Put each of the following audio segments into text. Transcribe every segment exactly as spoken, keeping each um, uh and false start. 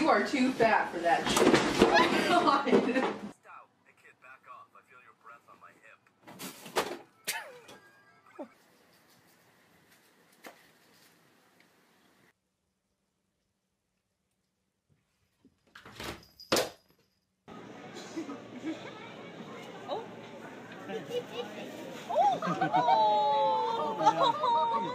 You are too fat for that shit. Oh my god. Stop. Hey kid, back off. I feel your breath on my hip. Oh. Oh. Oh.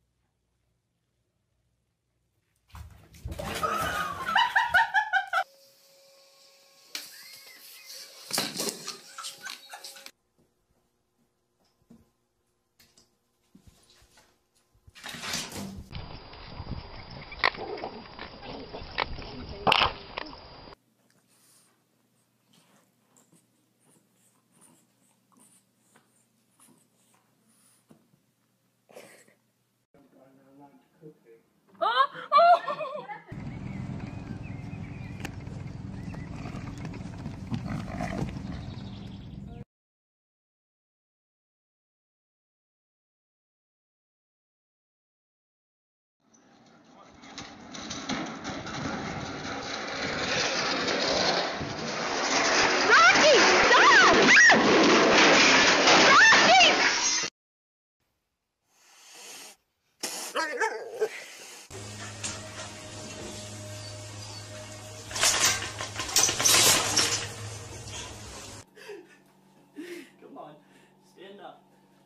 Come on, stand up.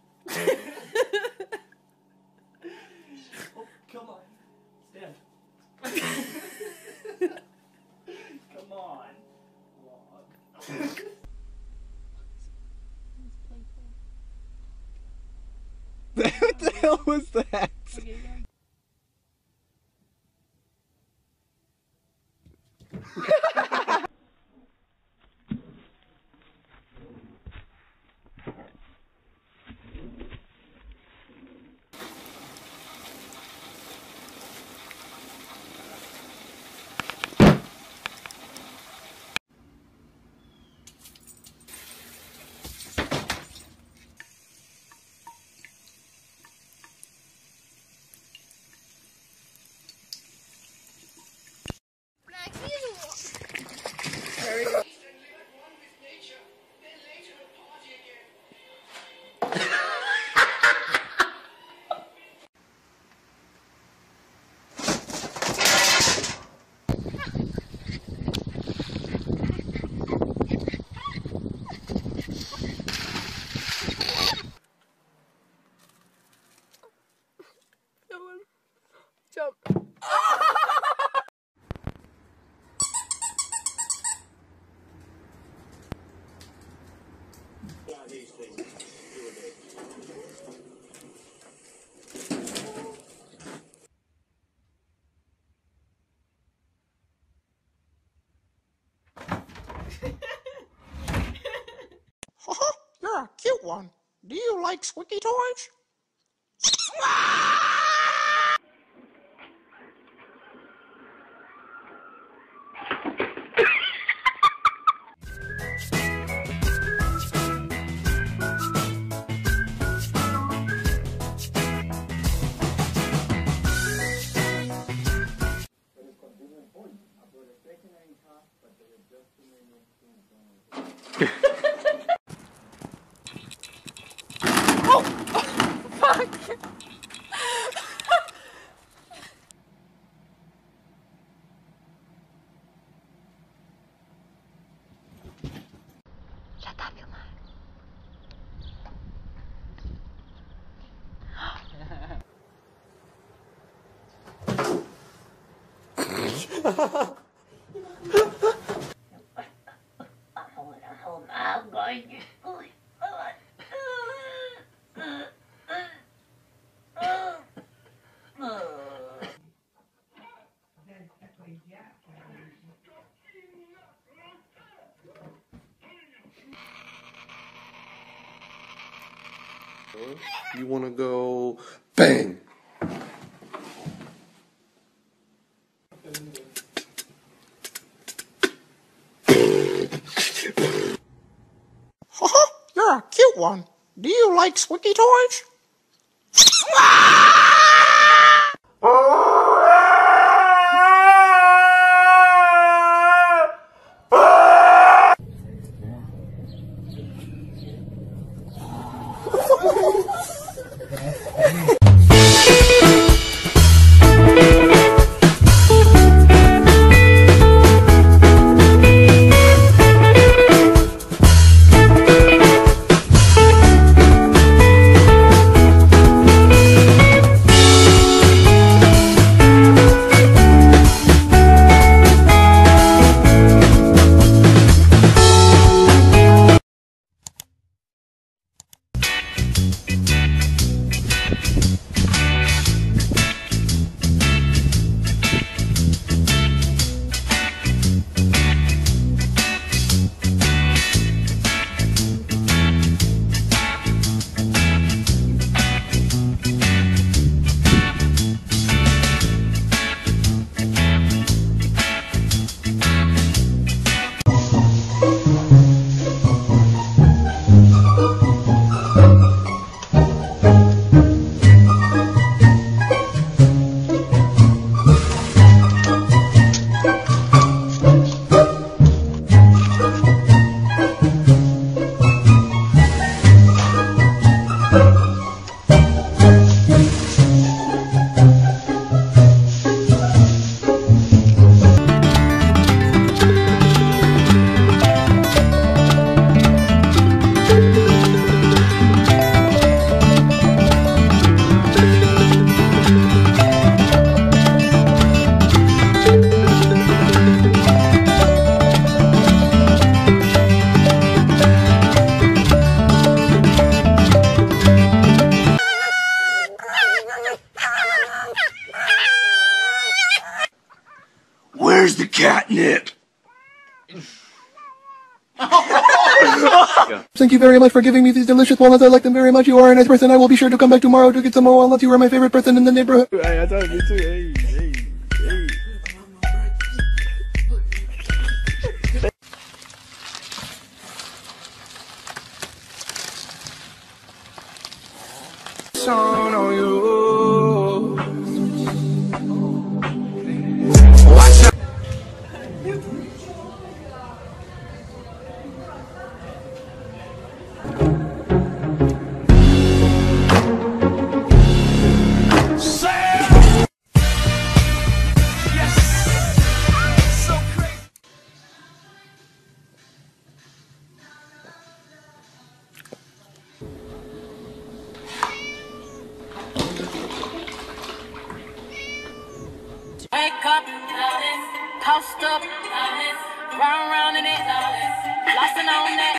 Oh, come on, stand. Come on. What the hell was that? Jump. You're a cute one. Do you like squeaky toys? Oh! Fuck! Shut up, you man. I'm going to sleep. You want to go bang. You're a cute one. Do you like squeaky toys? Where's the catnip? Thank you very much for giving me these delicious walnuts. I like them very much. You are a nice person. I will be sure to come back tomorrow to get some more walnuts. You are my favorite person in the neighborhood. Hey, I told you too. Hey, hey, hey. Song on you. Wake up, toast up, round round in it, flossing on that.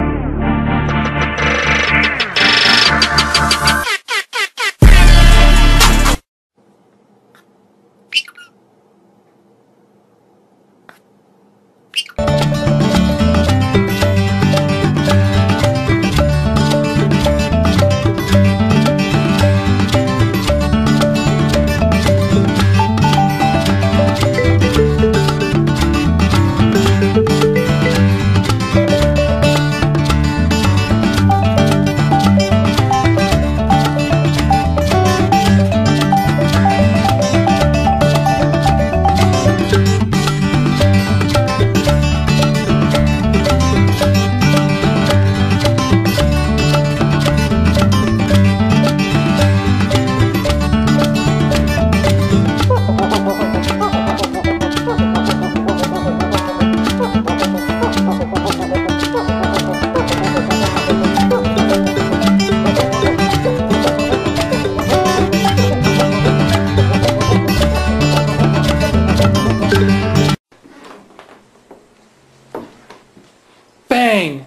Bang!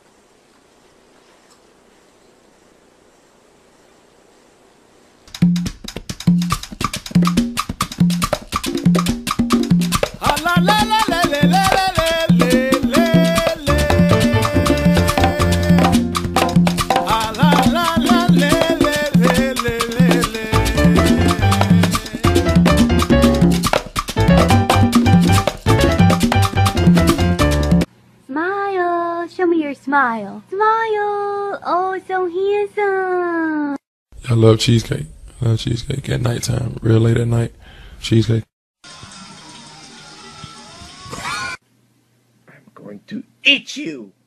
Smile. Show me your smile. Smile. Oh, so handsome. I love cheesecake. I love cheesecake at nighttime, real late at night. Cheesecake. I'm going to eat you.